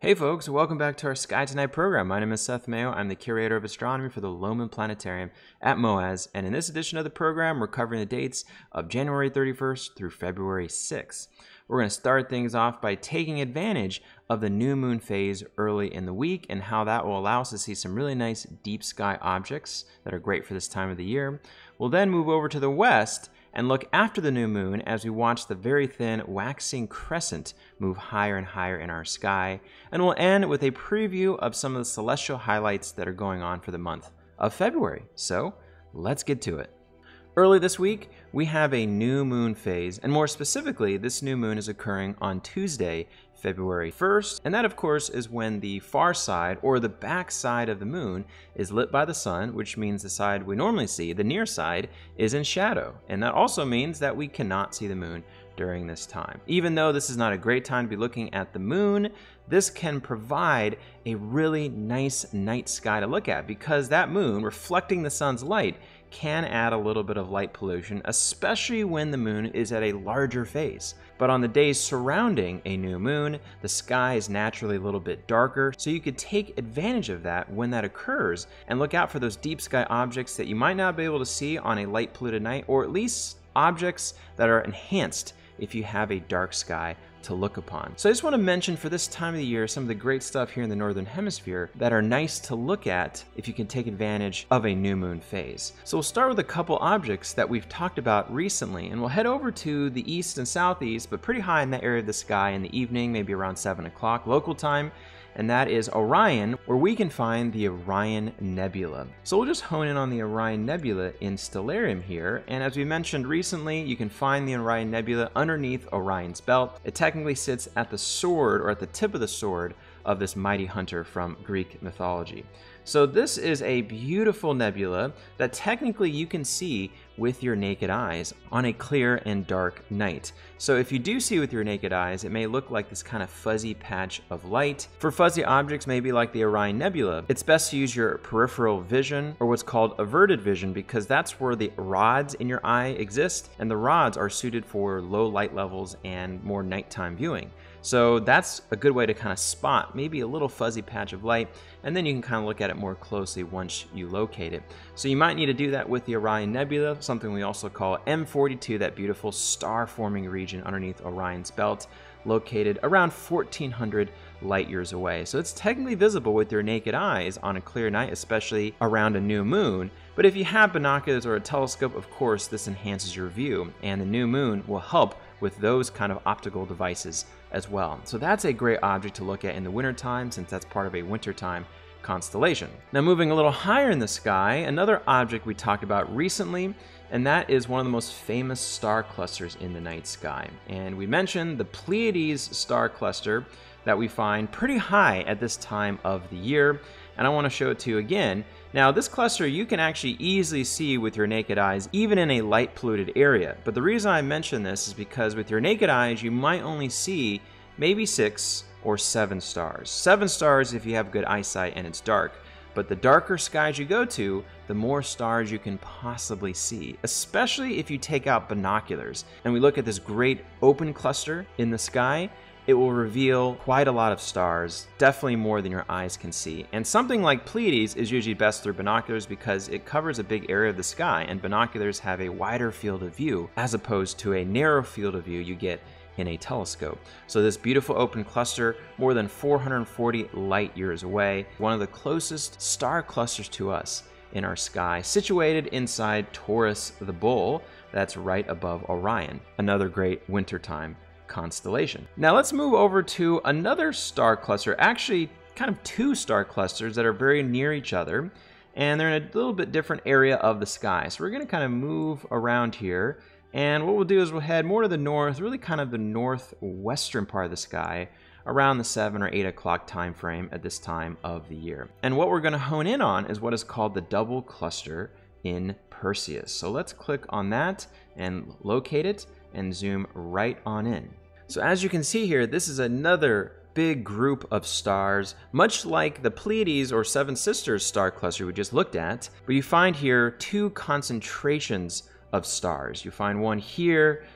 Hey folks, welcome back to our Sky Tonight program. My name is Seth Mayo. I'm the curator of astronomy for the Loman Planetarium at MOAS, and in this edition of the program, we're covering the dates of January 31st through February 6th. We're going to start things off by taking advantage of the new moon phase early in the week and how that will allow us to see some really nice deep sky objects that are great for this time of the year. We'll then move over to the west and look after the new moon as we watch the very thin waxing crescent move higher and higher in our sky. And we'll end with a preview of some of the celestial highlights that are going on for the month of February. So let's get to it. Early this week, we have a new moon phase, and more specifically, this new moon is occurring on Tuesday, February 1st, and that of course is when the far side, or the back side of the moon, is lit by the sun, which means the side we normally see, the near side, is in shadow, and that also means that we cannot see the moon during this time. Even though this is not a great time to be looking at the moon, this can provide a really nice night sky to look at because that moon, reflecting the sun's light, can add a little bit of light pollution, especially when the moon is at a larger phase. But on the days surrounding a new moon, the sky is naturally a little bit darker, so you could take advantage of that when that occurs and look out for those deep sky objects that you might not be able to see on a light polluted night, or at least objects that are enhanced if you have a dark sky to look upon. So I just want to mention for this time of the year some of the great stuff here in the Northern Hemisphere that are nice to look at if you can take advantage of a new moon phase. So we'll start with a couple objects that we've talked about recently, and we'll head over to the east and southeast, but pretty high in that area of the sky in the evening, maybe around 7 o'clock local time, and that is Orion, where we can find the Orion Nebula. So we'll just hone in on the Orion Nebula in Stellarium here, and as we mentioned recently, you can find the Orion Nebula underneath Orion's belt. It technically sits at the sword, or at the tip of the sword, of this mighty hunter from Greek mythology. So this is a beautiful nebula that technically you can see with your naked eyes on a clear and dark night. So if you do see with your naked eyes, it may look like this kind of fuzzy patch of light. For fuzzy objects, maybe like the Orion Nebula, it's best to use your peripheral vision, or what's called averted vision, because that's where the rods in your eye exist, and the rods are suited for low light levels and more nighttime viewing. So that's a good way to kind of spot maybe a little fuzzy patch of light, and then you can kind of look at it more closely once you locate it. So you might need to do that with the Orion Nebula, something we also call M42, that beautiful star-forming region underneath Orion's belt, located around 1400 light years away. So it's technically visible with your naked eyes on a clear night, especially around a new moon. But if you have binoculars or a telescope, of course, this enhances your view, and the new moon will help with those kind of optical devices as well. So that's a great object to look at in the wintertime, since that's part of a wintertime constellation. Now moving a little higher in the sky, another object we talked about recently, and that is one of the most famous star clusters in the night sky. And we mentioned the Pleiades star cluster that we find pretty high at this time of the year, and I want to show it to you again. Now this cluster you can actually easily see with your naked eyes, even in a light polluted area. But the reason I mention this is because with your naked eyes you might only see maybe 6 or 7 stars. 7 stars if you have good eyesight and it's dark. But the darker skies you go to, the more stars you can possibly see, especially if you take out binoculars. And we look at this great open cluster in the sky, it will reveal quite a lot of stars, definitely more than your eyes can see. And something like Pleiades is usually best through binoculars because it covers a big area of the sky, and binoculars have a wider field of view as opposed to a narrow field of view you get in a telescope. So this beautiful open cluster, more than 440 light years away, one of the closest star clusters to us in our sky, situated inside Taurus the Bull, that's right above Orion, another great wintertime constellation. Now let's move over to another star cluster, actually kind of 2 star clusters that are very near each other, and they're in a little bit different area of the sky. So we're going to kind of move around here, and what we'll do is we'll head more to the north, really kind of the northwestern part of the sky, around the 7 or 8 o'clock time frame at this time of the year. And what we're going to hone in on is what is called the double cluster in Perseus. So let's click on that and locate it and zoom right on in. So as you can see here, this is another big group of stars, much like the Pleiades or Seven Sisters star cluster we just looked at, but you find here 2 concentrations of stars. You find one here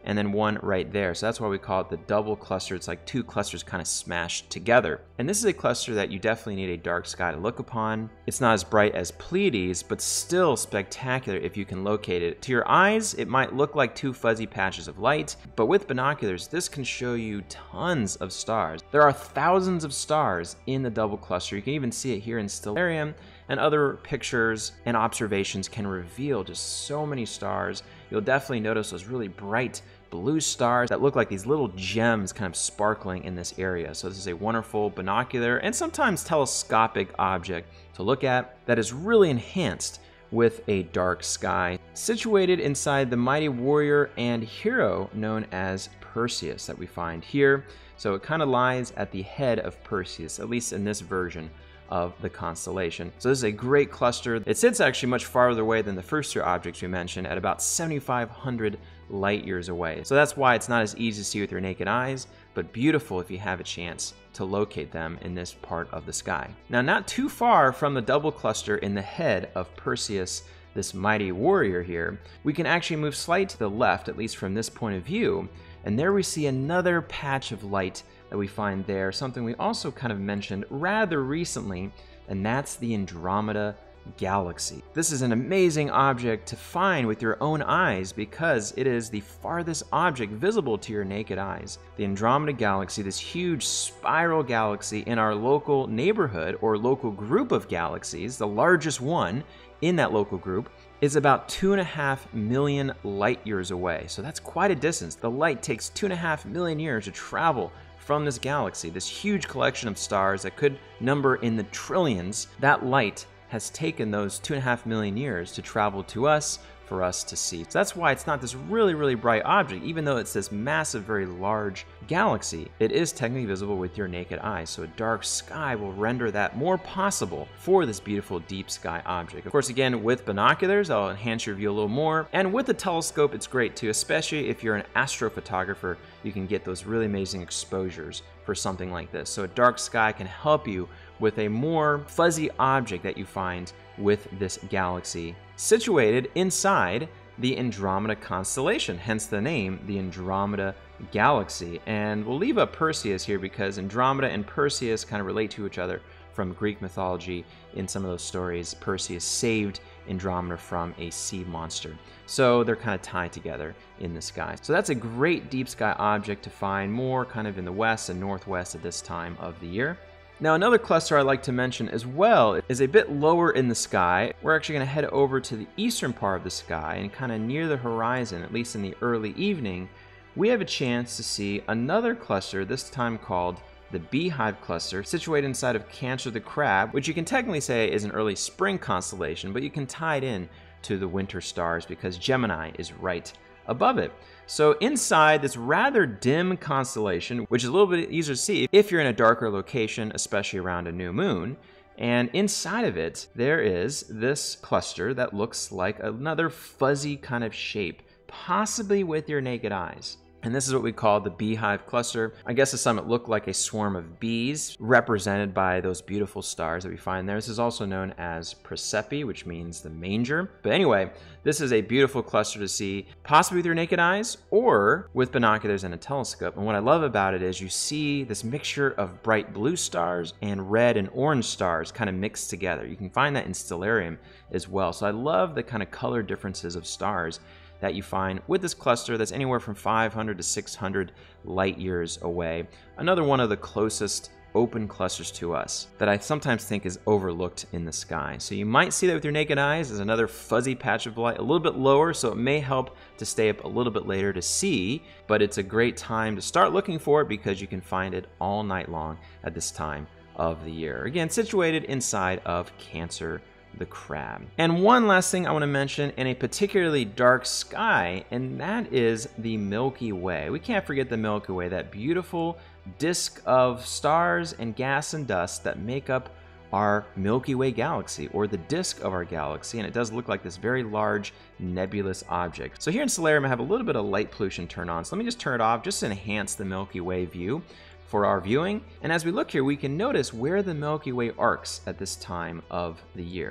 and then one right there. So that's why we call it the double cluster. It's like two clusters kind of smashed together. And this is a cluster that you definitely need a dark sky to look upon. It's not as bright as Pleiades, but still spectacular if you can locate it. To your eyes, it might look like two fuzzy patches of light, but with binoculars, this can show you tons of stars. There are thousands of stars in the double cluster. You can even see it here in Stellarium, and other pictures and observations can reveal just so many stars. You'll definitely notice those really bright blue stars that look like these little gems kind of sparkling in this area. So this is a wonderful binocular and sometimes telescopic object to look at that is really enhanced with a dark sky, situated inside the mighty warrior and hero known as Perseus that we find here. So it kind of lies at the head of Perseus, at least in this version of the constellation. So this is a great cluster. It sits actually much farther away than the first two objects we mentioned, at about 7,500 light years away. So that's why it's not as easy to see with your naked eyes, but beautiful if you have a chance to locate them in this part of the sky. Now, not too far from the double cluster in the head of Perseus, this mighty warrior here, we can actually move slightly to the left, at least from this point of view, and there we see another patch of light that we find there, something we also kind of mentioned rather recently, and that's the Andromeda Galaxy. This is an amazing object to find with your own eyes because it is the farthest object visible to your naked eyes. The Andromeda Galaxy, this huge spiral galaxy in our local neighborhood or local group of galaxies, the largest one in that local group, is about 2.5 million light years away. So that's quite a distance. The light takes 2.5 million years to travel from this galaxy, this huge collection of stars that could number in the trillions. That light has taken those 2.5 million years to travel to us for us to see. So that's why it's not this really, really bright object. Even though it's this massive, very large galaxy, it is technically visible with your naked eye. So a dark sky will render that more possible for this beautiful deep sky object. Of course, again, with binoculars, I'll enhance your view a little more. And with a telescope, it's great too, especially if you're an astrophotographer, you can get those really amazing exposures for something like this. So a dark sky can help you with a more fuzzy object that you find with this galaxy, situated inside the Andromeda constellation, hence the name, the Andromeda Galaxy. And we'll leave up Perseus here because Andromeda and Perseus kind of relate to each other from Greek mythology. In some of those stories, Perseus saved Andromeda from a sea monster. So they're kind of tied together in the sky. So that's a great deep sky object to find more kind of in the west and northwest at this time of the year. Now, another cluster I'd like to mention as well is a bit lower in the sky. We're actually going to head over to the eastern part of the sky and kind of near the horizon, at least in the early evening, we have a chance to see another cluster, this time called the Beehive Cluster, situated inside of Cancer the Crab, which you can technically say is an early spring constellation, but you can tie it in to the winter stars because Gemini is right above it. So inside this rather dim constellation, which is a little bit easier to see if you're in a darker location, especially around a new moon, and inside of it, there is this cluster that looks like another fuzzy kind of shape, possibly with your naked eyes. And this is what we call the Beehive Cluster. I guess to some it looked like a swarm of bees represented by those beautiful stars that we find there. This is also known as Persepi, which means the manger. But anyway, this is a beautiful cluster to see, possibly with your naked eyes or with binoculars and a telescope. And what I love about it is you see this mixture of bright blue stars and red and orange stars kind of mixed together. You can find that in Stellarium as well. So I love the kind of color differences of stars that you find with this cluster that's anywhere from 500 to 600 light years away. Another one of the closest open clusters to us that I sometimes think is overlooked in the sky. So you might see that with your naked eyes as another fuzzy patch of light, a little bit lower, so it may help to stay up a little bit later to see, but it's a great time to start looking for it because you can find it all night long at this time of the year. Again, situated inside of Cancer the Crab. And one last thing I want to mention in a particularly dark sky, and that is the Milky Way. We can't forget the Milky Way, that beautiful disk of stars and gas and dust that make up our Milky Way galaxy, or the disk of our galaxy, and it does look like this very large nebulous object. So here in Stellarium I have a little bit of light pollution turned on, so let me just turn it off just to enhance the Milky Way view for our viewing. And as we look here, we can notice where the Milky Way arcs at this time of the year.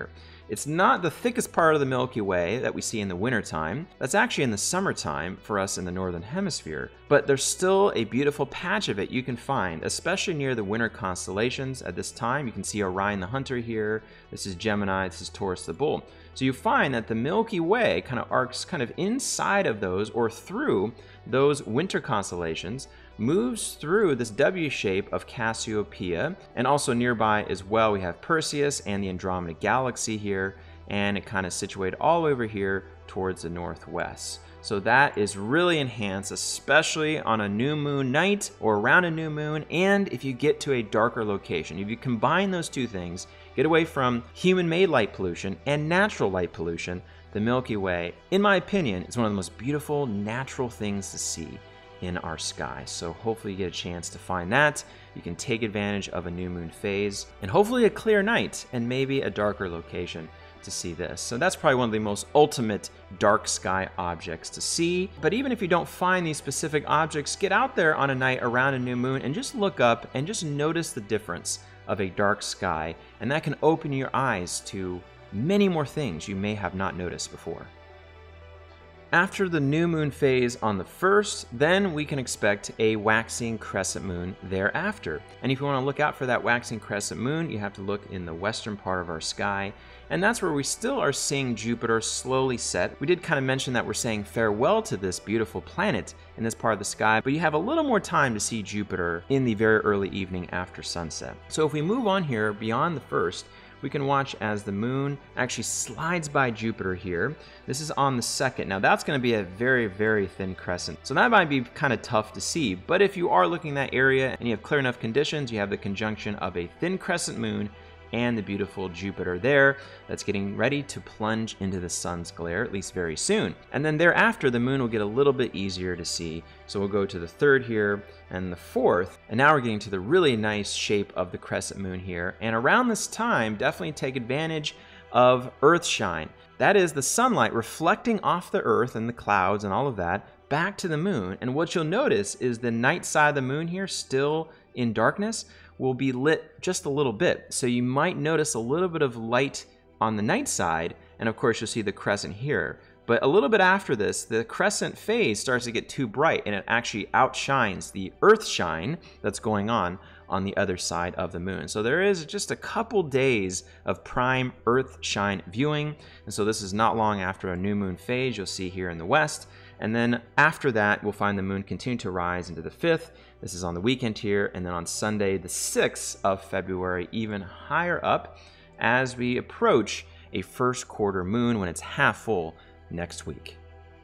It's not the thickest part of the Milky Way that we see in the wintertime. That's actually in the summertime for us in the northern hemisphere. But there's still a beautiful patch of it you can find, especially near the winter constellations at this time. You can see Orion the Hunter here. This is Gemini. This is Taurus the Bull. So you find that the Milky Way kind of arcs kind of inside of those or through those winter constellations, moves through this W shape of Cassiopeia, and also nearby as well we have Perseus and the Andromeda Galaxy here, and it kind of situated all over here towards the northwest. So that is really enhanced, especially on a new moon night or around a new moon, and if you get to a darker location. If you combine those two things, get away from human-made light pollution and natural light pollution, the Milky Way, in my opinion, is one of the most beautiful natural things to see in our sky. So hopefully you get a chance to find that. You can take advantage of a new moon phase and hopefully a clear night and maybe a darker location to see this. So that's probably one of the most ultimate dark sky objects to see. But even if you don't find these specific objects, get out there on a night around a new moon and just look up and just notice the difference of a dark sky, and that can open your eyes to many more things you may have not noticed before. After the new moon phase on the 1st, then we can expect a waxing crescent moon thereafter. And if you want to look out for that waxing crescent moon, you have to look in the western part of our sky. And that's where we still are seeing Jupiter slowly set. We did kind of mention that we're saying farewell to this beautiful planet in this part of the sky, but you have a little more time to see Jupiter in the very early evening after sunset. So if we move on here beyond the 1st, we can watch as the moon actually slides by Jupiter here. This is on the 2nd. Now that's going to be a very, very thin crescent. So that might be kind of tough to see. But if you are looking in that area and you have clear enough conditions, you have the conjunction of a thin crescent moon and the beautiful Jupiter there that's getting ready to plunge into the sun's glare, at least very soon. And then thereafter, the moon will get a little bit easier to see. So we'll go to the 3rd here and the 4th. And now we're getting to the really nice shape of the crescent moon here. And around this time, definitely take advantage of Earth shine. That is the sunlight reflecting off the Earth and the clouds and all of that back to the moon. And what you'll notice is the night side of the moon here, still in darkness, will be lit just a little bit. So you might notice a little bit of light on the night side, and of course you'll see the crescent here. But a little bit after this, the crescent phase starts to get too bright, and it actually outshines the Earth shine that's going on the other side of the moon. So there is just a couple days of prime Earth shine viewing, and so this is not long after a new moon phase you'll see here in the west. And then after that, we'll find the moon continue to rise into the 5th. This is on the weekend here. And then on Sunday, the 6th of February, even higher up as we approach a 1st quarter moon when it's half full next week.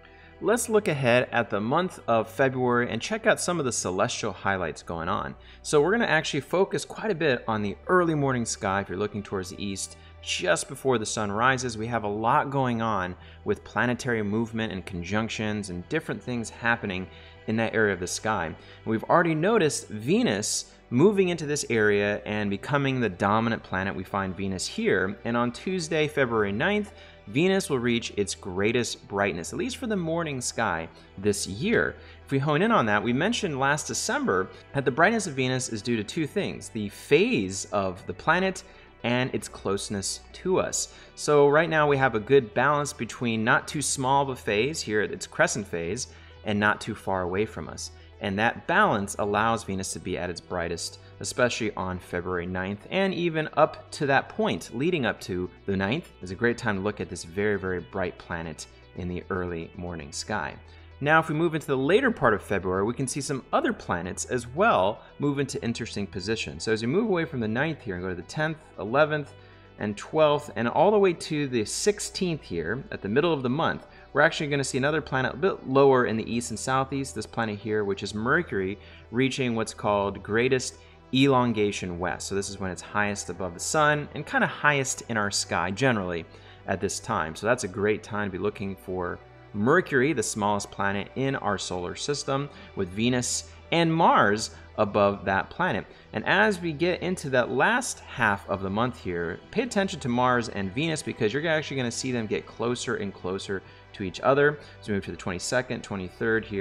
Let's look ahead at the month of February and check out some of the celestial highlights going on. So we're going to actually focus quite a bit on the early morning sky if you're looking towards the east. Just before the sun rises, we have a lot going on with planetary movement and conjunctions and different things happening in that area of the sky. And we've already noticed Venus moving into this area and becoming the dominant planet. We find Venus here, and on Tuesday, February 9th, Venus will reach its greatest brightness, at least for the morning sky this year. If we hone in on that, we mentioned last December that the brightness of Venus is due to two things: the phase of the planet and its closeness to us. So right now we have a good balance between not too small of a phase here at its crescent phase and not too far away from us. And that balance allows Venus to be at its brightest, especially on February 9th, and even up to that point, leading up to the 9th, is a great time to look at this very, very bright planet in the early morning sky. Now, if we move into the later part of February, we can see some other planets as well move into interesting positions. So as we move away from the 9th here and go to the 10th, 11th, and 12th, and all the way to the 16th here at the middle of the month, we're actually going to see another planet a bit lower in the east and southeast, this planet here, which is Mercury, reaching what's called greatest elongation west. So this is when it's highest above the sun and kind of highest in our sky generally at this time. So that's a great time to be looking for Mercury, the smallest planet in our solar system, with Venus and Mars above that planet. And as we get into that last half of the month here, pay attention to Mars and Venus, because you're actually going to see them get closer and closer to each other. So we move to the 22nd, 23rd here,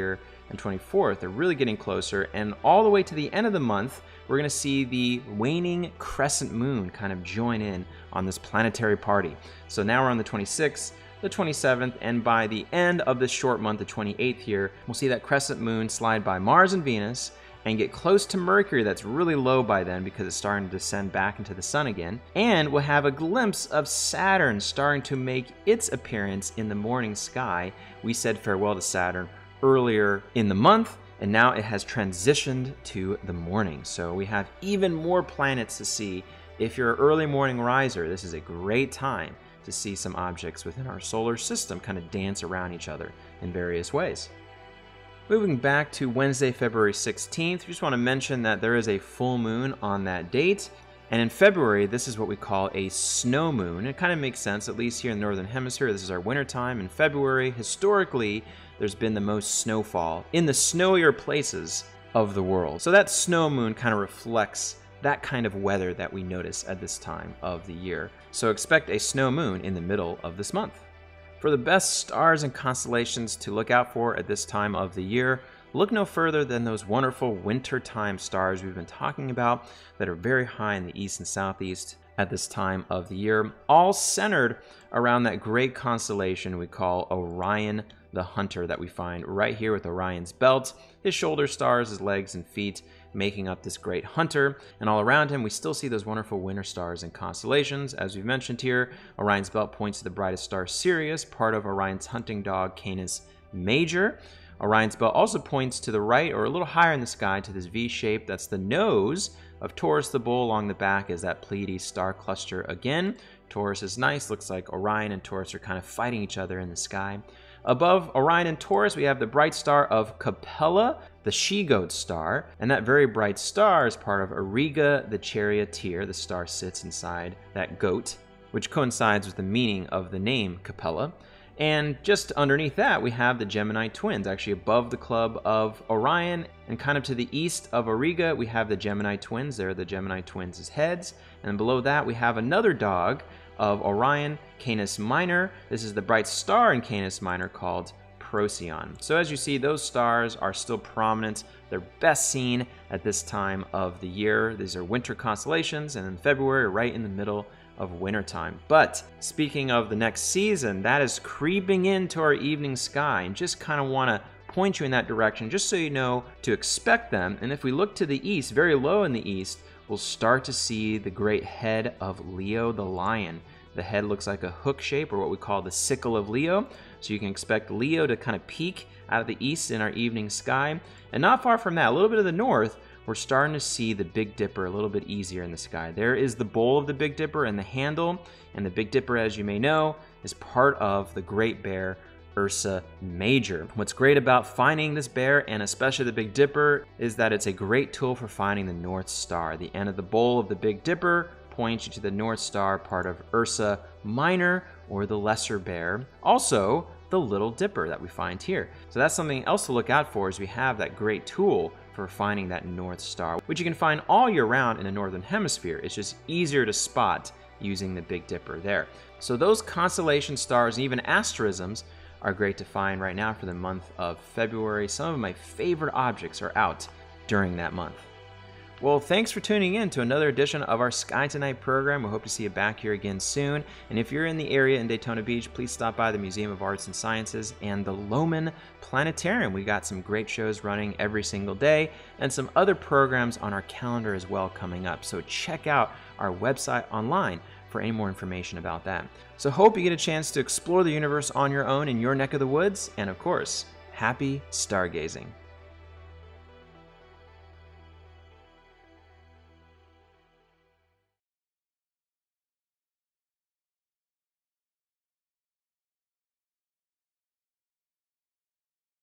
and 24th. They're really getting closer, and all the way to the end of the month, we're going to see the waning crescent moon kind of join in on this planetary party. So now we're on the 26th, the 27th, and by the end of this short month, the 28th here, we'll see that crescent moon slide by Mars and Venus and get close to Mercury. That's really low by then because it's starting to descend back into the sun again. And we'll have a glimpse of Saturn starting to make its appearance in the morning sky. We said farewell to Saturn earlier in the month, and now it has transitioned to the morning. So we have even more planets to see. If you're an early morning riser, this is a great time to see some objects within our solar system kind of dance around each other in various ways. Moving back to Wednesday, February 16th, we just want to mention that there is a full moon on that date. And in February, this is what we call a snow moon. It kind of makes sense, at least here in the Northern Hemisphere. This is our winter time. In February, historically, there's been the most snowfall in the snowier places of the world. So that snow moon kind of reflects that kind of weather that we notice at this time of the year. So expect a snow moon in the middle of this month. For the best stars and constellations to look out for at this time of the year, look no further than those wonderful wintertime stars we've been talking about that are very high in the east and southeast at this time of the year, all centered around that great constellation we call Orion the Hunter that we find right here with Orion's belt, his shoulder stars, his legs and feet making up this great hunter. And all around him, we still see those wonderful winter stars and constellations. As we've mentioned here, Orion's belt points to the brightest star Sirius, part of Orion's hunting dog Canis Major. Orion's belt also points to the right or a little higher in the sky to this V shape. That's the nose of Taurus the Bull. Along the back is that Pleiades star cluster again. Taurus is nice. Looks like Orion and Taurus are kind of fighting each other in the sky. Above Orion and Taurus, we have the bright star of Capella, the she-goat star, and that very bright star is part of Auriga the charioteer. The star sits inside that goat, which coincides with the meaning of the name Capella. And just underneath that, we have the Gemini twins, actually above the club of Orion, and kind of to the east of Auriga, we have the Gemini twins. There are the Gemini twins' heads. And below that, we have another dog of Orion, Canis Minor. This is the bright star in Canis Minor called Procyon. So as you see, those stars are still prominent. They're best seen at this time of the year. These are winter constellations, and in February, right in the middle of wintertime. But speaking of the next season, that is creeping into our evening sky, and just kind of want to point you in that direction just so you know to expect them. And if we look to the east, very low in the east, we'll start to see the great head of Leo the lion. The head looks like a hook shape, or what we call the sickle of Leo. So you can expect Leo to kind of peek out of the east in our evening sky. And not far from that, a little bit to the north, we're starting to see the Big Dipper a little bit easier in the sky. There is the bowl of the Big Dipper and the handle. And the Big Dipper, as you may know, is part of the Great Bear Ursa Major. What's great about finding this bear, and especially the Big Dipper, is that it's a great tool for finding the North Star. The end of the bowl of the Big Dipper points you to the North Star, part of Ursa Minor, or the Lesser Bear. Also, the Little Dipper that we find here. So that's something else to look out for, as we have that great tool for finding that North Star, which you can find all year round in the Northern Hemisphere. It's just easier to spot using the Big Dipper there. So those constellation stars and even asterisms are great to find right now for the month of February. Some of my favorite objects are out during that month. Well, thanks for tuning in to another edition of our Sky Tonight program. We hope to see you back here again soon. And if you're in the area in Daytona Beach, please stop by the Museum of Arts and Sciences and the Lohmann Planetarium. We got some great shows running every single day and some other programs on our calendar as well coming up. So check out our website online for any more information about that. So hope you get a chance to explore the universe on your own in your neck of the woods. And of course, happy stargazing.